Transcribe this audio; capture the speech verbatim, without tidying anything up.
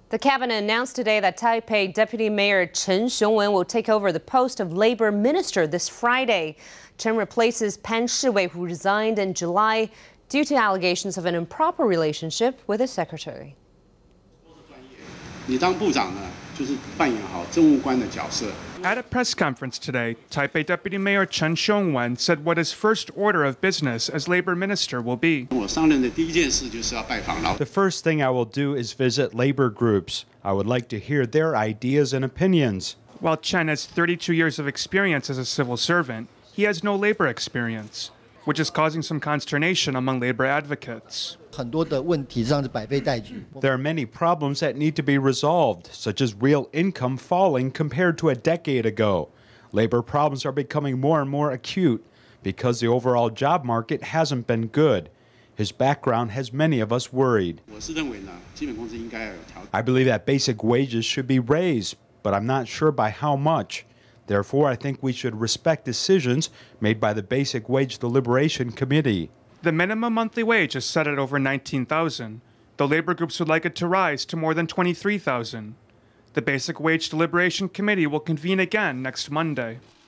The cabinet announced today that Taipei Deputy Mayor Chen Hsiung-wen will take over the post of labor minister this Friday. Chen replaces Pan Shih-wei, who resigned in July due to allegations of an improper relationship with his secretary. At a press conference today, Taipei Deputy Mayor Chen Hsiung-wen said what his first order of business as labor minister will be. The first thing I will do is visit labor groups. I would like to hear their ideas and opinions. While Chen has thirty-two years of experience as a civil servant, he has no labor experience, which is causing some consternation among labor advocates. There are many problems that need to be resolved, such as real income falling compared to a decade ago. Labor problems are becoming more and more acute because the overall job market hasn't been good. His background has many of us worried. I believe that basic wages should be raised, but I'm not sure by how much. Therefore, I think we should respect decisions made by the Basic Wage Deliberation Committee. The minimum monthly wage is set at over nineteen thousand dollars. The labor groups would like it to rise to more than twenty-three thousand dollars. The Basic Wage Deliberation Committee will convene again next Monday.